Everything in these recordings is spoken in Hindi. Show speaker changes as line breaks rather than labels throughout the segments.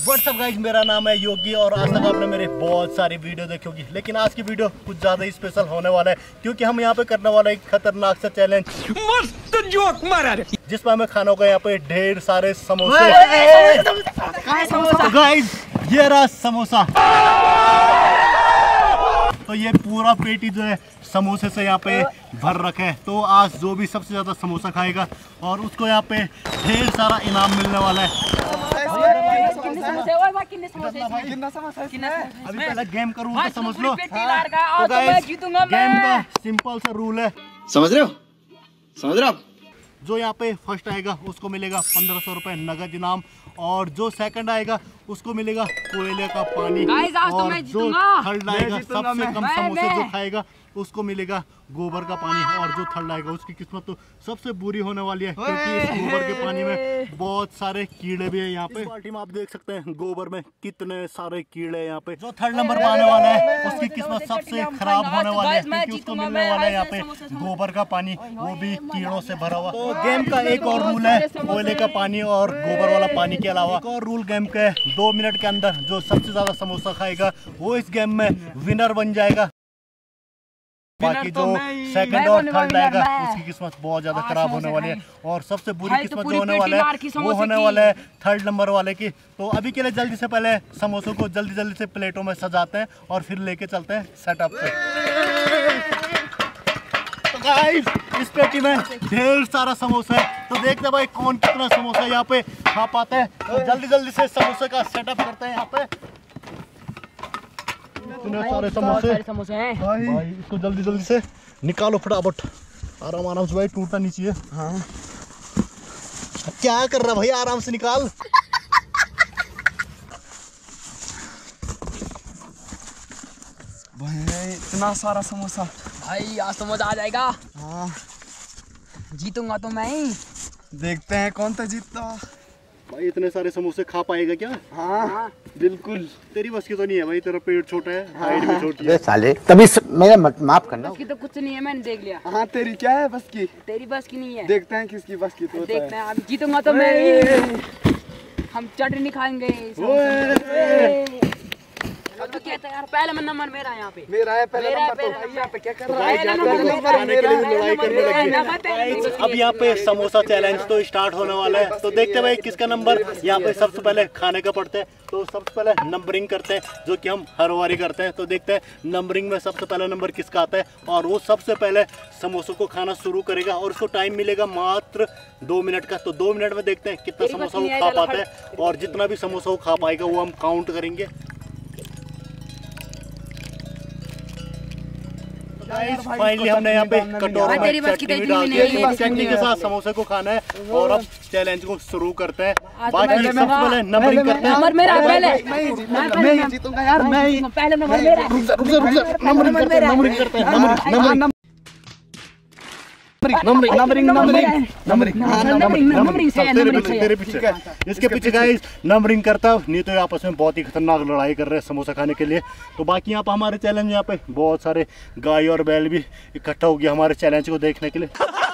व्हाट्सअप गाइस, मेरा नाम है योगी और आज तक आपने मेरे बहुत सारी वीडियो देखी होगी, लेकिन आज की वीडियो कुछ ज़्यादा ही स्पेशल होने वाला है क्योंकि हम यहाँ पे करने वाला एक खतरनाक सा चैलेंज। मस्त जोक मारा जिसमें हमें खाना होगा यहाँ पे ढेर सारे समोसे। तो गाइस ये रहा समोसा, तो ये पूरा पेटी जो है समोसे से यहाँ पे भर रखे है। तो आज जो भी सबसे ज्यादा समोसा खाएगा और उसको यहाँ पे ढेर सारा इनाम मिलने वाला है। अभी पहले गेम का रूल तो समझ लो। तो गाइस गेम का सिंपल सा रूल है,
समझ रहे हो?
जो यहाँ पे फर्स्ट आएगा उसको मिलेगा 1500 रुपए नगद इनाम, और जो सेकंड आएगा उसको मिलेगा कोयले का पानी, और जो थर्ड आएगा सबसे कम समोसे जो खाएगा उसको मिलेगा गोबर का पानी, और जो थर्ड आएगा उसकी किस्मत तो सबसे बुरी होने वाली है क्योंकि इस गोबर के पानी में बहुत सारे कीड़े भी है। यहाँ पे बाल्टी में आप देख सकते हैं गोबर में कितने सारे कीड़े हैं। यहाँ पे जो थर्ड नंबर पर आने वाला है उसकी किस्मत सबसे खराब होने वाली है क्योंकि उसको मिलने वाला है यहाँ पे गोबर का पानी, वो भी कीड़ों से भरा हुआ। तो गेम का एक और रूल है कोयले का पानी और गोबर वाला पानी के अलावा एक और रूल गेम का है, 2 मिनट के अंदर जो सबसे ज्यादा समोसा खाएगा वो इस गेम में विनर बन जाएगा। बाकी जो सेकंड और थर्ड आएगा उसकी किस्मत बहुत ज्यादा खराब होने वाली है, और सबसे बुरी किस्मत जो होने वाला है वो होने वाला है थर्ड नंबर वाले की। तो अभी के लिए जल्दी से पहले समोसों को जल्दी से प्लेटों में सजाते हैं और फिर लेके चलते हैं सेटअप पे। तो गाइस इस पेटी में ढेर सारा समोसा है, तो देखते हैं भाई कौन कितना समोसा यहाँ पे खा पाते हैं। तो जल्दी से समोसे का सेटअप करते हैं यहाँ पे। सारे समोसे हैं भाई, इसको जल्दी से निकालो फटाफट, आराम से भाई, टूटना नहीं चाहिए। हाँ क्या कर रहा भाई, आराम से निकाल।
भाई इतना सारा समोसा
भाई, आज तो मजा आ जाएगा।
हाँ
जीतूंगा तो मैं ही।
देखते हैं कौन था जीतता।
भाई इतने सारे समोसे खा पाएगा क्या?
हाँ बिल्कुल।
तेरी बस की तो नहीं है भाई, तेरा पेट छोटा है, हाइट भी छोटी है।
साले तभी मेरा माफ करना।
बस की तो कुछ नहीं है, मैंने देख लिया।
हाँ तेरी क्या है बस की?
तेरी बस की नहीं है।
देखते हैं किसकी बस की तो
देखते हैं, अब जीतूंगा तो मैं ही। हम चटनी खाएंगे। अब तो कहता है यार, पहला नंबर मेरा है यहाँ पे।
मेरा है पहला नंबर। तो यहाँ पे क्या कर रहा है?
अब यहाँ पे समोसा चैलेंज तो स्टार्ट होने वाला है, तो देखते हैं भाई किसका नंबर यहाँ पे सबसे पहले खाने का पड़ता है। तो सबसे पहले नंबरिंग करते हैं जो कि हम हर बारी करते हैं। तो देखते हैं नंबरिंग में सबसे पहला नंबर किसका आता है, और वो सबसे पहले समोसों को खाना शुरू करेगा और उसको टाइम मिलेगा मात्र 2 मिनट का। तो 2 मिनट में देखते हैं कितना समोसा वो खा पाता है, और जितना भी समोसा वो खा पाएगा वो हम काउंट करेंगे। फाइनली हमने यहाँ पे कटोरे में चटनी डाल दी है, चटनी के साथ समोसे को खाना है, और अब चैलेंज को शुरू करते हैं। बाकी सबसे पहले नंबरिंग करते हैं।
नंबर मेरा पहले,
मैं जीतूंगा यार, मैं ही।
पहले नंबर मेरा।
नंबरिंग करते हैं। तेरे पीछे इसके पीछे गाइस नंबरिंग करता हूँ, नहीं तो आपस में बहुत ही खतरनाक लड़ाई कर रहे हैं समोसा खाने के लिए। तो बाकी यहाँ पे हमारे चैलेंज, यहाँ पे बहुत सारे गाय और बैल भी इकट्ठा हो गया हमारे चैलेंज को देखने के लिए।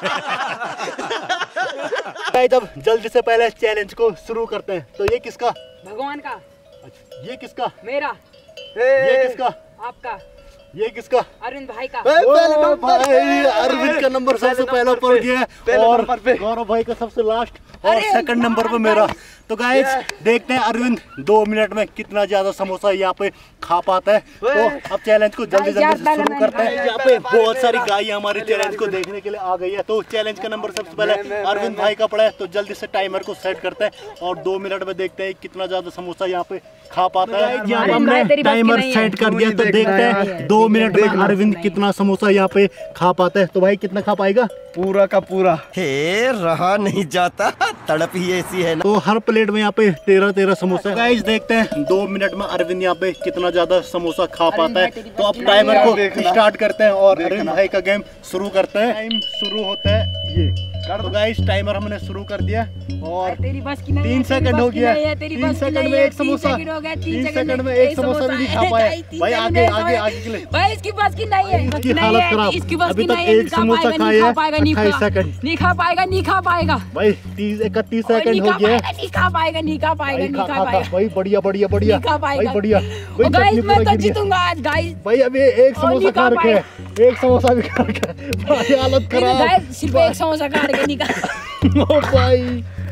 अब जल्दी से पहले चैलेंज को शुरू करते हैं। तो ये किसका?
भगवान का।
ये किसका?
मेरा।
ये किसका?
आपका।
ये किसका?
अरविंद भाई का।
भाई अरविंद का नंबर सबसे पहला पड़ गया है, और गौरव भाई का सबसे लास्ट, और सेकंड नंबर पे मेरा। तो गाइस देखते हैं अरविंद 2 मिनट में कितना ज्यादा समोसा यहाँ पे खा पाता है। तो अब चैलेंज को जल्दी से शुरू करते हैं। यहाँ पे बहुत सारी गाय हमारे चैलेंज को देखने के लिए आ गई है। तो चैलेंज का नंबर सबसे पहले अरविंद भाई का पड़ा है, तो जल्दी से टाइमर को सेट करते हैं और 2 मिनट में देखते हैं कितना ज्यादा समोसा यहाँ पे खा पाता है। यहाँ हमने टाइमर सेट कर दिया, तो देखते हैं 2 मिनट में अरविंद कितना समोसा यहाँ पे खा पाता है। तो भाई कितना खा पाएगा?
पूरा का पूरा।
हे रहा नहीं जाता, तड़प ही ऐसी है ना।
तो हर प्लेट में यहाँ पे 13 समोसा। गाइस देखते हैं 2 मिनट में अरविंद यहाँ पे कितना ज्यादा समोसा खा पाता है। तो अब टाइमर को स्टार्ट करते हैं और अरविंद भाई का गेम शुरू करते हैं। टाइम शुरू होता है ये। तो गाइस टाइमर हमने शुरू कर दिया और
तेरी बस की नहीं
3 सेकंड हो गया। 3 सेकंड में एक समोसा, 3 सेकंड में एक समोसा भी नहीं खा पाया भाई। आगे आगे आगे के लिए
भाई इसकी बस की नहीं है,
इसकी हालत खराब।
इसकी बस
अभी
की
तक
नहीं है,
एक समोसा खाया 28 सेकंड।
नहीं खा पाएगा, नहीं खा पाएगा
भाई 31 सेकंड हो गया।
नहीं खा पाएगा, नहीं खा पाएगा, नहीं खा पाएगा
भाई। बढ़िया बढ़िया बढ़िया
नहीं खा
भाई,
पाएगा।
बढ़िया भाई।
गाइस मैं तो जीतूंगा आज गाइस।
भाई अभी एक समोसा खा रखे है, एक समोसा भी खा रखा है भाई। हालत खराब
गाइस, सिर्फ एक समोसा खा के नहीं खा
ओ भाई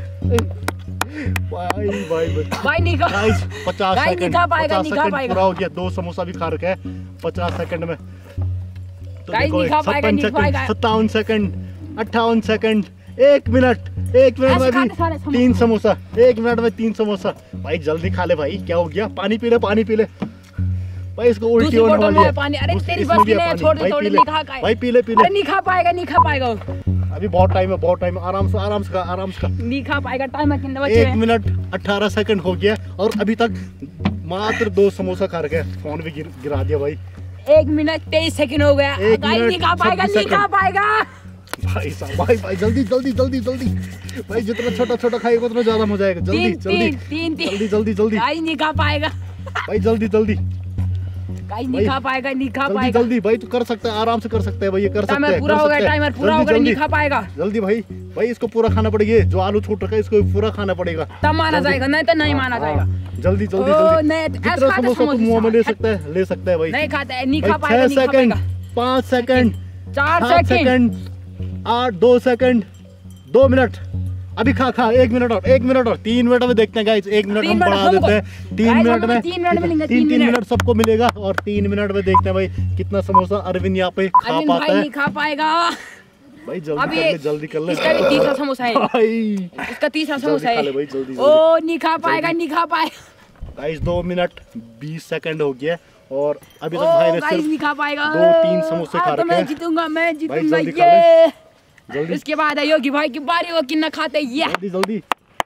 भाई भाई
भाई नहीं खा
गाइस 50
गाइस
सेकंड,
नहीं खा पाएगा,
50
नहीं खा
सेकंड
पाएगा।
पूरा हो गया। 2 समोसा भी खा रखा है 50 सेकंड में। तो
गाइस नहीं खा पाएगा, नहीं पाएगा।
57 सेकंड, 58 सेकंड, 1 मिनट, 1 मिनट में
ऐसे खाने
भी 3 समोसा, 1 मिनट में 3 समोसा। भाई जल्दी खा ले भाई, क्या हो गया? पानी पी ले, पानी पी ले भाई। इसको उल्टी
दूसरी
होने
बोतल
वाली
में
है
पानी। अरे तेरी
इसमें
बस
भी
की
है
नहीं है,
पानी।
छोड़ दे,
भाई
छोड़
पी
दे,
ले,
नहीं खा
भाई पी ले पी ले।
अरे नहीं खा पाएगा, नहीं खा पाएगा,
अभी बहुत टाइम है, बहुत टाइम है। आराम से आराम से खा, आराम से खा।
नहीं खा पाएगा। टाइम है कितने बचे
1 मिनट 18 सेकंड हो गया और अभी तक मात्र 2 समोसा खा रखे। फोन भी गिरा दिया भाई।
1 मिनट 23 सेकंड हो गया।
1
गाइस
मिनट
नहीं खा पाएगा,
26
नहीं खा पाएगा
भाई साहब। भाई भाई जल्दी जल्दी जल्दी जल्दी भाई। जितना छोटा छोटा खाएगा उतना ज्यादा मजा आएगा। जल्दी जल्दी जल्दी जल्दी जल्दी
गाइस नहीं खा पाएगा,
भाई। जल्दी जल्दी
गाइस नहीं खा पाएगा, नहीं खा
जल्दी
पाएगा।
जल्दी भाई। तू कर सकता है, आराम से कर सकता है भाई। ये कर सकता है,
टाइमर पूरा
कर
हो गया,
सकता है।
टाइमर पूरा
जल्दी,
हो गया, नहीं
जल्दी।
खा पाएगा।
जल्दी भाई भाई। इसको पूरा खाना पड़ेगा। जो आलू छूट रखा है इसको पूरा खाना पड़ेगा,
तब माना जाएगा, नहीं तो नहीं माना जाएगा।
जल्दी जल्दी
ओ,
जल्दी।
नहीं,
जितना
ऐसा खाता
समोसा तू मुंह में ले सकता है, ले सकता है भाई।
नहीं खाता है, नहीं खा
भाई
पाएगा,
6
नहीं खा
सेकंड,
पाएगा।
5 second,
4
7
second,
second, 8, 2 second, 2 minute. अभी खा 1 मिनट और 1 मिनट और 3 मिनट में देखते हैं गाइस। 1 मिनट हम बढ़ा देते हैं 3 मिनट में।
3 मिनट मिलेंगे,
3
3
मिनट सबको मिलेगा और 3 मिनट में देखते हैं भाई कितना समोसा अरविंद यहाँ पे खा
अरविंद
पाता
भाई
है।
नहीं खा पाएगा।
भाई जल्दी
अभी
कर ले, जल्दी कर ले।
इसका भी तीसरा समोसा है,
भाई
इसका तीसरा
जल्दी
समोसा
खा ले
है।
भाई, जल्दी जल्दी।
ओ नहीं खा पाएगा, नहीं खा पाएगा।
गाइस 2 मिनट 20 सेकंड हो गया और अभी तक
ओ
भाई ने
गाइस नहीं
सिर्फ
खा पाएगा।
2-3 समोसे खा
तो
रखे
मैं
हैं।
जीतूंगा, मैं जीतूंगा।
जल्दी खा
ये
जल्दी
इसके बाद है योगी भाई की बारी, वो कितना खाते ये।
जल्दी जल्दी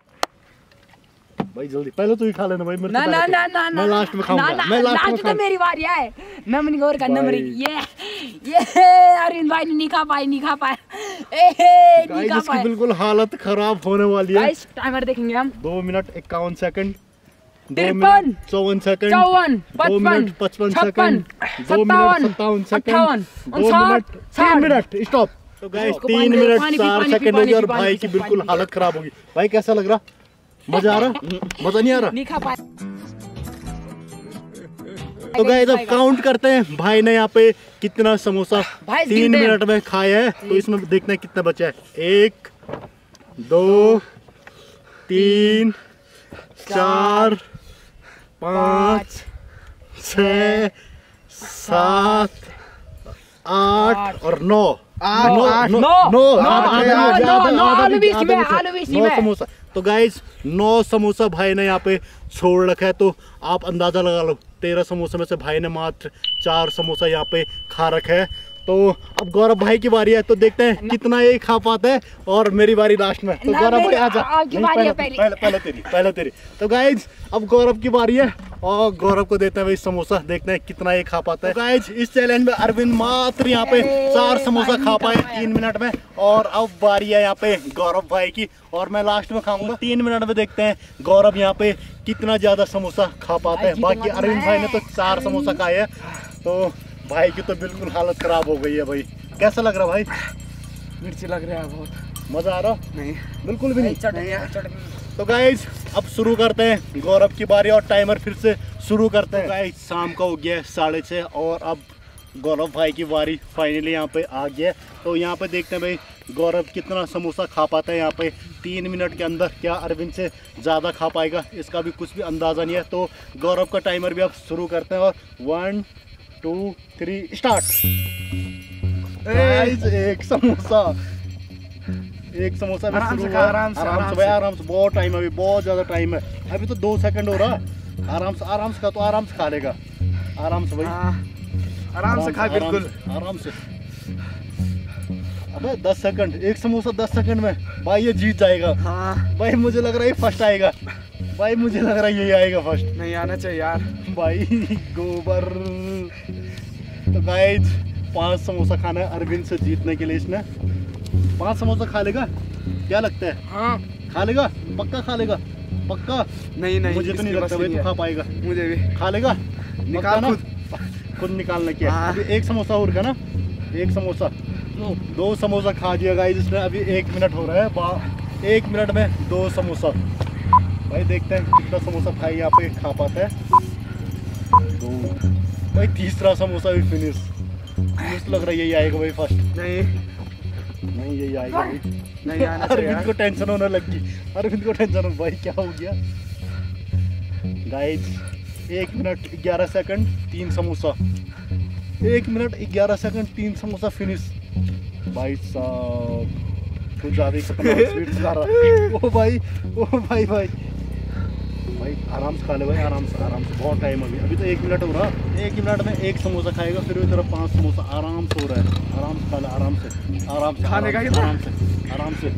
भाई। जल्दी पहले तू ही खा लेना भाई। मेरे
ना
से
ना
पहले
ना
तू।
ना
मैं लास्ट में खाऊंगा, मैं लास्ट में
तो
खाऊंगा।
मेरी बारी है। मैं मन गौर करना
भाई।
मरी। ये अरविंद भाई ने नहीं खा पाए, नहीं खा पाए, नहीं
गाइस
खा
इसकी
पाए।
बिल्कुल हालत खराब होने वाली है।
गाइस टाइमर देखेंगे हम।
2 minute 51 second, 2
53,
minute 54 second,
54,
2 minute 55 second, 2 minute 57 second, 2 minute 3 minute. Stop. तो गाइस
उसको
3
पानी-
मिनट
पानी-
4
पानी-
सेकंड हो गए और
पानी-
भाई की
पानी-
बिल्कुल
पानी-
हालत खराब होगी। भाई कैसा लग रहा? मजा आ रहा? मजा नहीं आ रहा?
नहीं खा पाए।
तो गाइस अब काउंट करते हैं भाई ने यहाँ पे कितना समोसा
भाई
3 मिनट में खाया है। तो इसमें देखना है कितना बचा है। 1 2 3 4 5 6 7 8 और 9 समोसा। तो गाइस 9 समोसा भाई ने यहाँ पे छोड़ रखा है। तो आप अंदाजा लगा लो 13 समोसे में से भाई ने मात्र 4 समोसा यहाँ पे खा रखा है। तो अब गौरव भाई की बारी है, तो देखते हैं कितना ये खा पाता है और मेरी बारी लास्ट में। तो गौरव भाई आजा।
आपकी बारी है पहले।
पहले तेरी। तो गाइज अब गौरव की बारी है और गौरव को देते हैं भाई समोसा, देखते हैं कितना ये खा पाता है। तो गाइज इस चैलेंज में अरविंद मात्र यहाँ पे 4 समोसा खा पाए 3 मिनट में और अब बारी है यहाँ पे गौरव भाई की और मैं लास्ट में खाऊंगा। 3 मिनट में देखते हैं गौरव यहाँ पे कितना ज्यादा समोसा खा पाता है। बाकी अरविंद भाई ने तो 4 समोसा खाए हैं। तो भाई की तो बिल्कुल हालत खराब हो गई है भाई। कैसा लग रहा भाई?
मिर्ची लग रहा है बहुत।
मजा आ रहा?
नहीं
बिल्कुल भी नहीं। तो गाइज अब शुरू करते हैं गौरव की बारी और टाइमर फिर से शुरू करते हैं। गाइज शाम का हो गया है 6:30 और अब गौरव भाई की बारी फाइनली यहाँ पे आ गया है। तो यहाँ पे देखते हैं भाई गौरव कितना समोसा खा पाता है यहाँ पे 3 मिनट के अंदर। क्या अरविंद से ज़्यादा खा पाएगा? इसका भी कुछ भी अंदाज़ा नहीं है। तो गौरव का टाइमर भी अब शुरू करते हैं और 1 2 3 स्टार्ट। एक समोसा में
आराम
शुरू
से
हुआ।
खा, आराम से
भाई आराम से। बहुत टाइम है अभी, बहुत ज़्यादा टाइम है। अभी तो 2 सेकंड हो रहा। आराम से खा। तो आराम से खा लेगा। आराम से भाई,
आराम से खा बिल्कुल
आराम से। अबे 10 सेकंड, एक समोसा 10 सेकंड में भाई ये जीत जाएगा।
हाँ
भाई मुझे लग रहा है ये फर्स्ट आएगा। भाई मुझे लग रहा है यही आएगा फर्स्ट।
नहीं आना चाहिए यार
भाई गोबर। तो गाइज 5 समोसा खाना है अरविंद से जीतने के लिए इसने। 5 समोसा खा लेगा? क्या लगता है?
हाँ
खा लेगा? पक्का खा लेगा? पक्का?
नहीं नहीं,
मुझे तो नहीं लगता भाई तू खा पाएगा।
मुझे भी
खा लेगा?
निकाल
खुद निकालना क्या? अभी 1 समोसा और का ना, 1 समोसा 2 समोसा खा दिया गाइस इसने। अभी 1 मिनट हो रहा है, 1 मिनट में 2 समोसा। भाई देखते हैं कितना समोसा खाई यहाँ पे खा पाता है। 2 भाई, तीसरा समोसा भी फिनिश। मुझे लग रहा है यही आएगा भाई फर्स्ट। नहीं यही आएगा भाई।
नहीं आना चाहिए।
अरविंद को टेंशन होने लगी, अरविंद को टेंशन हो भाई क्या हो गया। Guys 1 minute 11 second 3 samosa, 1 minute 11 second 3 samosa finish. भाई साहब कुछ ज़्यादा ही खतरनाक स्पीड से जा रहा है। ओ भाई भाई आराम से खा ले भाई, आराम से बहुत टाइम अभी तो 1 मिनट हो रहा। 1 मिनट में 1 समोसा खाएगा, फिर भी तरफ 5 समोसा आराम से हो रहा है। आराम से खा ले, आराम से
खाने का
आराम से।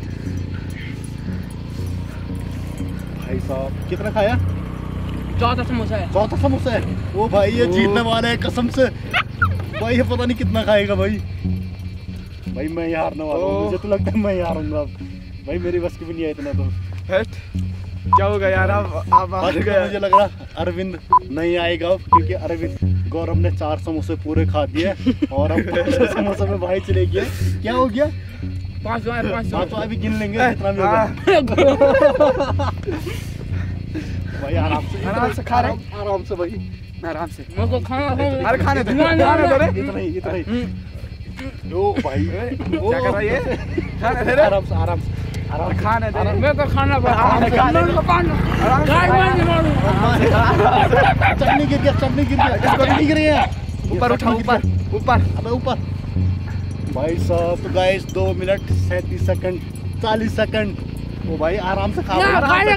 भाई साहब कितना खाया?
14 समोसा है।
14 समोसा है। ओ भाई ये जीतने वाला है कसम से। भाई ये पता नहीं कितना खाएगा भाई मैं ही हारने वाला हूँ। मुझे तो लगता है मैं ही हारूंगा अब भाई, मेरी बस की भी नहीं है इतना। तो
क्या होगा यार, आप हार गए।
मुझे लग रहा अरविंद नहीं आएगा अब, क्योंकि अरविंद गौरव ने 4 समोसे पूरे खा दिए और अब 5 समोसे में भाई चले गया। क्या हो गया? 5 तो अभी गिन लेंगे कितना भी होगा। भाई आराम से खा रहे, आराम से भाई,
आराम से।
मुझको खाना
अरे खाने दो
इतना ही। ओ भाई
क्या कर रहा है ये?
आराम से
खाने दे।
मेरे को खाना
चटनी गिर गया।
ऊपर उठा,
ऊपर। भाई साहब तो गाइस 2 मिनट 37 सेकंड 40 सेकंड। ओ भाई आराम से खा।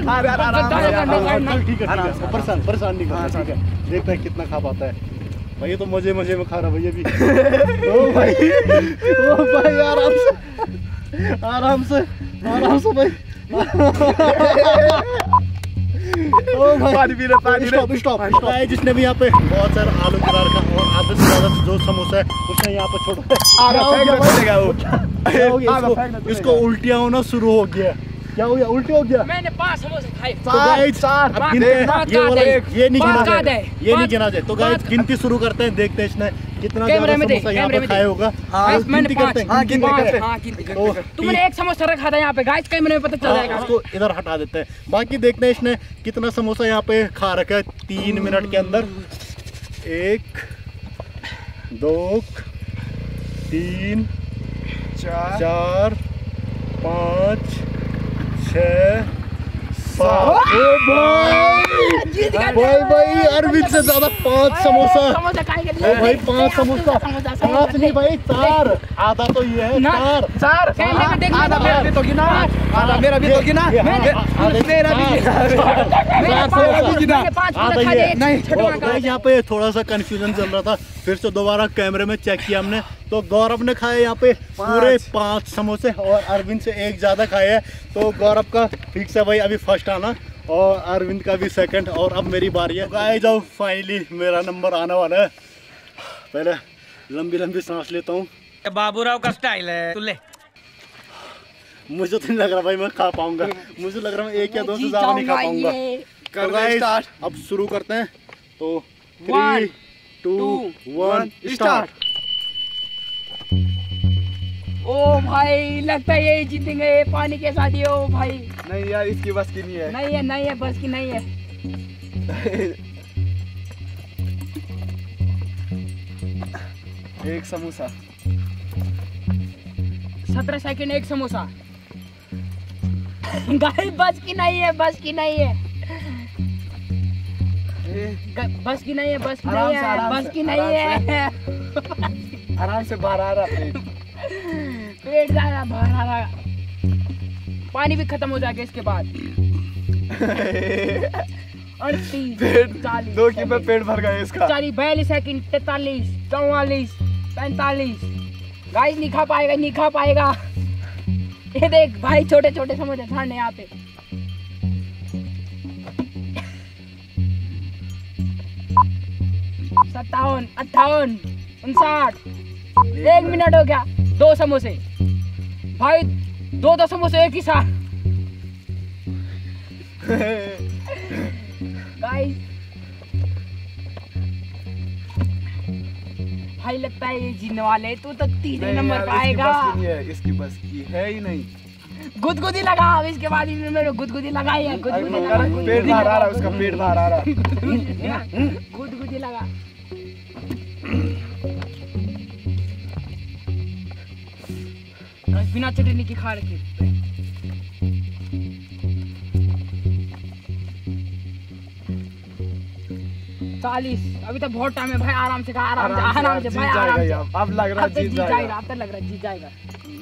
ठीक है, परेशान नहीं करना। ठीक है, देखते हैं कितना खा पाता है भाई। ये तो मजे में खा रहा भैया भी। ओ भाई आराम से भाई। ओ भाई पानी स्टॉप। जिसने भी यहाँ पे बहुत सारा आलू कलर का और आधे से ज्यादा जो समोसा है उसने यहाँ पे छोड़ा। इसको उल्टियाँ होना शुरू हो गया। क्या हो गया? उल्टी हो गया।
मैंने 5 समोसे खाए।
तो गाइस ये नहीं गिना जाए। तो गाइस गिनती शुरू करते हैं, देखते हैं इसने कितना ज्यादा समोसा यहाँ पे खाया होगा। गिनती करते हैं।
तुमने 1 समोसा रखा था यहाँ पे गाइस, कैमरे में पता चल जाएगा।
इसको इधर हटा देते हैं। बाकी देखते हैं इसने कितना समोसा यहाँ पे खा रखा है 3 मिनट के अंदर। 1 2 3 4 5 6 7। भाई अरविंद से ज्यादा 5 समोसा भाई, 5 समोसा। 5 नहीं भाई 4, आधा तो ये है। 4
आधा मेरा भी तो गिना।
यहाँ पे थोड़ा सा कंफ्यूजन चल रहा था, फिर से दोबारा कैमरे में चेक किया हमने तो गौरव ने खाए यहाँ पे पूरे 5 समोसे और अरविंद से 1 ज्यादा खाए है। तो गौरव का फिक्स है भाई अभी फर्स्ट आना और अरविंद का भी सेकंड। और अब मेरी बारी है। गाइस जाओ, फाइनली मेरा नंबर आने वाला है। पहले लंबी सांस लेता हूँ।
बाबूराव का स्टाइल है तू ले।
मुझे तो नहीं लग रहा भाई मैं खा पाऊंगा। मुझे लग रहा है 1 या 2 से ज्यादा नहीं खा पाऊंगा। तो गाइस अब शुरू करते हैं। तो 3 2 1 स्टार्ट।
ओ भाई लगता है यही जीतेंगे पानी के साथ। ओ भाई
नहीं यार, इसकी बस की नहीं है।
नहीं है बस की नहीं है।
1 समोसा।
17 सेकंड 1 समोसा। गाइस बस की नहीं है। बस की नहीं है।
आराम से बाहर आ रहा
पेट जा रहा, बाहर आ रहा। पानी भी खत्म हो जाएगा इसके बाद। 38 40
2 की पे पेट भर गया इसका।
42 सेकंड 43 44 45। गाइस नहीं खा पाएगा। ये देख भाई छोटे समोसे खाने यहाँ पे। 57 58 59। 1 मिनट हो गया। 2 समोसे भाई 2 समोसे एक ही साथ। गाइस भाई लगता है ये जीतने वाले। तू तो तीसरे नंबर पे आएगा।
इसकी बस की है ही नहीं।
गुदगुदी लगा, इसके बाद मेरे गुदगुदी लगाई है। गुदगुदी लगा,
पेट बाहर आ रहा, उसका पेट बाहर आ रहा।
गुदगुदी लगा। बिना चटनी की खा रखी। चालीस, अभी तो बहुत टाइम है भाई। आराम से खा, आराम से भाई, आराम से।
अब लग रहा है जीत जाएगा।
अब तो लग रहा है जीत जाएगा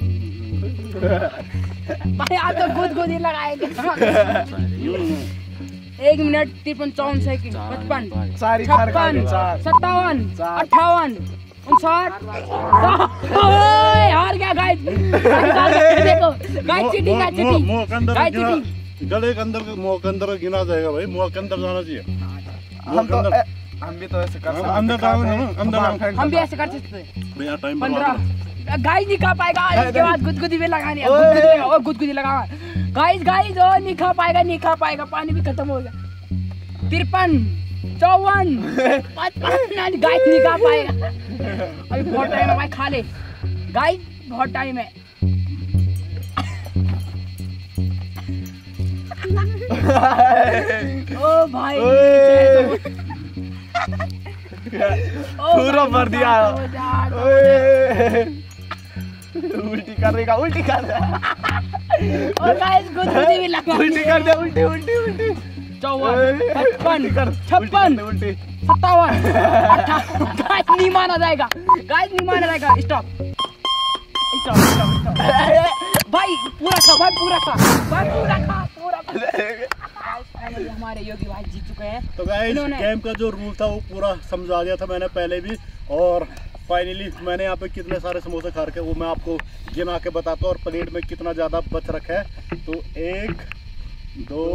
भाई। आप तो गुदगुदी लगाएंगे। 1 मिनट 53 54 सेकंड 55 56 57 58 59 हार गया गाइस। देखो गाइस, चीटिंग है, चीटिंग।
मुंह के अंदर गले के अंदर, मुंह के अंदर गिना जाएगा भाई। मुंह के अंदर जाना चाहिए।
हम भी तो ऐसे कर सकते हैं।
हम भी ऐसे कर सकते हैं।
भैया टाइम
15 गाइस नहीं खा पाएगा। इसके बाद गुदगुदी में लगानी है। गुदगुदी लगा गाइस। ओ नहीं खा पाएगा। पानी भी खत्म हो गया। 53 54 55 गाइस नहीं खा पाएगा। अभी बहुत टाइम है भाई, खा ले गाइस, बहुत टाइम है। ओ भाई
पूरा भर दिया। उल्टी कर देगा।
और गाइस गुदगुदी भी लगा।
उल्टी कर दे। उल्टी
54 55 56 57 गाइस नहीं माना जाएगा। स्टॉप भाई। पूरा खा। हमारे योगी भाई जीत चुके हैं।
तो गाइस गेम का जो रूल था वो पूरा समझा दिया था मैंने पहले भी। और फाइनली मैंने यहाँ पे कितने सारे समोसे खा रखे वो मैं आपको गिना के बताता हूँ। और प्लेट में कितना ज़्यादा बच रखा है। तो 1 2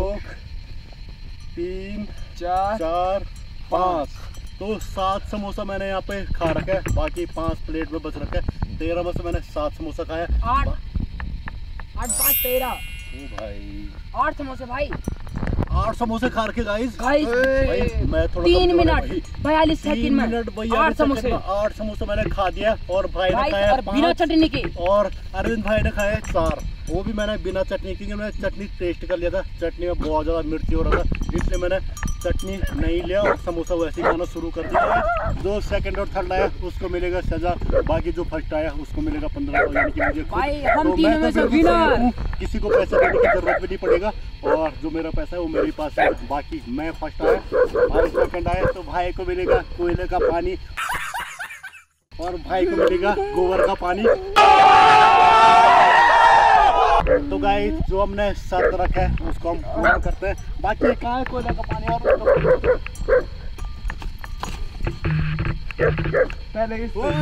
3 4 5 तो 7 समोसा मैंने यहाँ पे खा रखा है। बाकी 5 प्लेट में बच रखा है। 13 में से मैंने 7 समोसा खाया।
8 5 13
भाई
8 समोसे भाई।
8 समोसे खा रखे गाइस।
भाई
मैं थोड़ा
3 मिनट 42 सेकंड में 8 समोसे।
8 समोसे मैंने खा दिया। और भाई ने खाया
बिना चटनी के।
और अरविंद भाई ने खाया 4। वो भी मैंने बिना चटनी की। मैंने चटनी टेस्ट कर लिया था। चटनी में बहुत ज़्यादा मिर्ची हो रहा था, इसलिए मैंने चटनी नहीं लिया और समोसा वैसे ही खाना शुरू कर दिया। जो सेकंड और थर्ड आया उसको मिलेगा सजा। बाकी जो फर्स्ट आया उसको मिलेगा 1500। यानी कि मुझे
भाई हम तीनों में से विनर।
किसी को पैसे देने की जरूरत भी नहीं पड़ेगा। और जो मेरा पैसा है वो मेरे पास है। बाकी मैं फर्स्ट आया, भाई सेकंड आया तो भाई को मिलेगा कोयले का पानी और भाई को मिलेगा गोबर का पानी। तो गाइस जो हमने शर्त रखा है उसको हम पूरा करते हैं। बाकी कहाँ है कोयले का पानी? और
पहले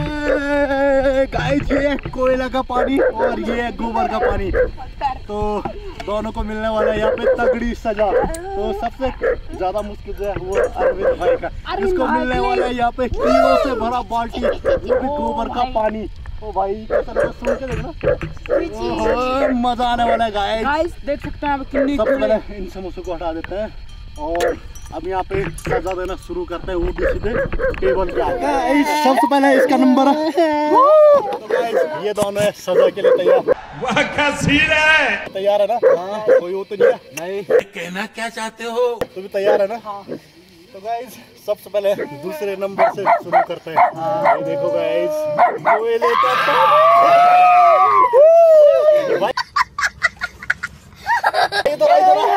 गाइस ये कोयला का पानी और ये है गोबर का पानी। तो दोनों को मिलने वाला है यहाँ पे तगड़ी सजा। तो सबसे ज्यादा मुश्किल जो है वो अरविंद भाई का। इसको मिलने वाला है यहाँ पे कीड़ों से भरा बाल्टी, वो भी गोबर का पानी। ओ भाई कैसा लगा सुन के देखना। मजा आने वाला है गाइस।
देख सकते हैं कितनी।
सबसे पहले इन समोसों को हटा देते हैं और अब यहाँ पे सजा देना शुरू करते हैं। वो भी सीधे टेबल पे आके। सबसे पहले इसका नंबर है। तो गाइस ये दोनों है सजा के लिए तैयार। तैयार है ना? हाँ। कोई वो तो नहीं है? नहीं।
कहना क्या चाहते हो?
तो भी तैयार है ना? हाँ। तो गाइस सबसे पहले दूसरे नंबर से शुरू करते हैं। ये देखो गाइस कोयले का भाई इधर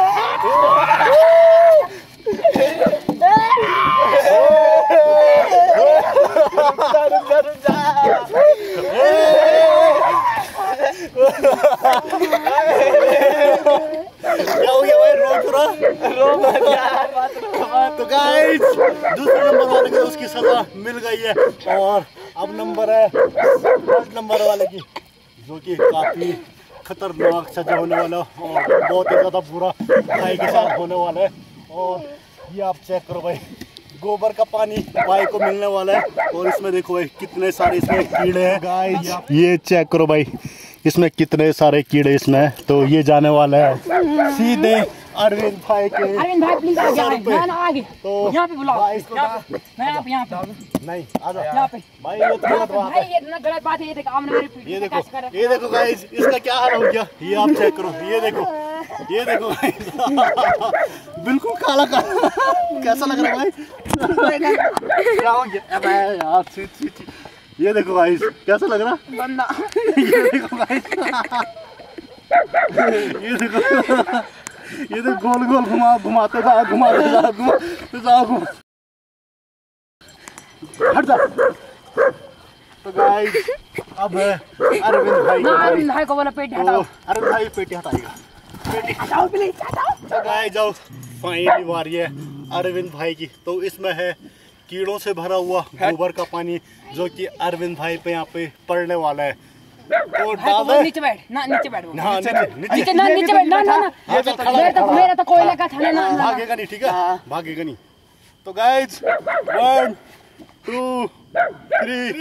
तो गाइस दूसरे नंबर वाले को उसकी सजा मिल गई है। और अब नंबर है फर्स्ट नंबर वाले की, जो कि काफी खतरनाक सजा होने वाला और बहुत ही ज्यादा बुरा भाई के साथ होने वाला है। और ये आप चेक करो भाई, गोबर का पानी भाई को मिलने वाला है। और इसमें देखो भाई कितने सारे इसमें कीड़े हैं गाइस। ये चेक करो भाई, इसमें कितने सारे कीड़े इसमें हैं। तो ये जाने वाला है सीधे अरविंद भाई के
अरविंद भाई प्लीज आगे आए ना आगे
तो
यहाँ पे बुलाओ
भाई इसको
मैं आप यहाँ पे
नहीं आ जाओ
यहाँ पे
भाई, वो तो गलत बात
भाई
है।
ये ना गलत बात है। ये देखो आपने मेरी पीठ
ये
पे
देखो,
कैसे कर रखा है।
ये देखो गाइस, इसका क्या हाल हो गया, ये आप चेक करो, ये देखो गाइस बिल्कुल काला काला कैसा लग रहा है भाई क्या हो गया अबे यार छी छी छी। ये देखो गाइस कैसा लग रहा
बंदा
ये देखो गाइस ये देखो ये तो गोल गोल घुमाते जा हट जा। तो गाइस अब है अरविंद भाई
ना अरविंद भाई को बोला पेटी हटाओ।
अरविंद भाई पेटी हटाएगा, पेटी
हटाओ प्लीज हटाओ।
तो गाइस जाओ फाइनली बारी है अरविंद भाई की। तो इसमें है कीड़ों से भरा हुआ गोबर का पानी जो कि अरविंद भाई पे यहाँ पे पड़ने वाला है। तो डाल दे
नीचे बैठ ना, नीचे बैठ
हाँ नीचे
नीचे ना, नीचे बैठ ना ना ना मेरा तो कोयले का था ना ना
भागेगा नहीं, ठीक है भागेगा नहीं। तो गाइस 1 2 3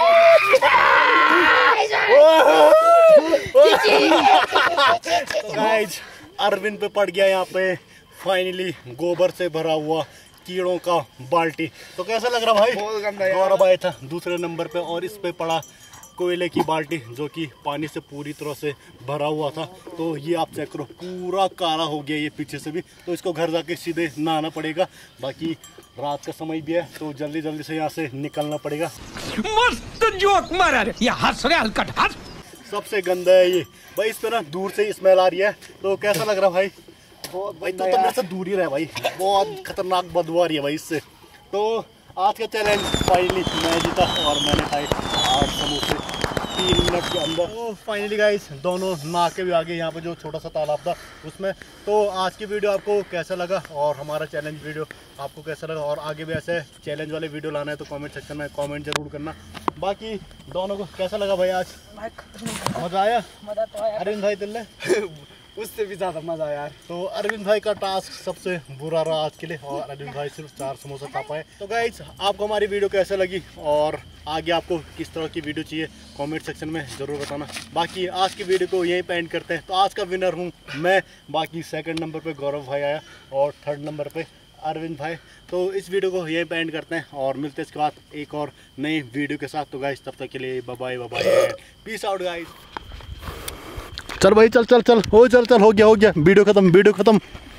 तो गाइस अरविंद पे पड़ गया यहाँ पे फाइनली गोबर से भरा हुआ कीड़ों का बाल्टी। तो कैसा लग रहा भाई?
बहुत गंदा यार।
गौरव भाई था दूसरे नंबर पे और इस पे पड़ा कोयले की बाल्टी जो कि पानी से पूरी तरह से भरा हुआ था। तो ये आप चेक करो पूरा काला हो गया ये पीछे से भी। तो इसको घर जाके सीधे नहाना पड़ेगा। बाकी रात का समय भी है तो जल्दी जल्दी से यहाँ से निकलना पड़ेगा।
मस्त जोक मारा रे, ये हंस रहे हलकट हंस।
सबसे गंदा है ये भाई, इस पे ना दूर से स्मेल आ रही है। तो कैसा लग रहा भाई? बहुत भाई तो मेरे से दूर ही रहे भाई, बहुत खतरनाक बदबू आ रही है भाई इससे। तो आज का चैलेंज फाइनली मैं जीता और मैंने खाए 8 समोसे 3 मिनट के अंदर। तो फाइनली गाइस दोनों नहा के भी आ गए यहाँ पे जो छोटा सा तालाब था उसमें। तो आज की वीडियो आपको कैसा लगा और हमारा चैलेंज वीडियो आपको कैसा लगा और आगे भी ऐसे चैलेंज वाले वीडियो लाना है तो कमेंट सेक्शन में कमेंट जरूर करना। बाकी दोनों को कैसा लगा भाई आज? मज़ा आया?
मजा तो आया।
अरविंद भाई दिल्ले
उससे भी ज्यादा मजा आया यार।
तो अरविंद भाई का टास्क सबसे बुरा रहा आज के लिए और अरविंद भाई सिर्फ 4 समोसा खा पाए। तो गाइस आपको हमारी वीडियो कैसे लगी और आगे आपको किस तरह की वीडियो चाहिए कमेंट सेक्शन में ज़रूर बताना। बाकी आज की वीडियो को यहीं पे एंड करते हैं। तो आज का विनर हूँ मैं। बाकी 2nd नंबर पे गौरव भाई आया और 3rd नंबर पे अरविंद भाई। तो इस वीडियो को यहीं पे एंड करते हैं और मिलते हैं इसके बाद एक और नई वीडियो के साथ। तो गाइस तब तक के लिए bye bye, peace out guys. चल भाई चल चल चल हो गया वीडियो खत्म।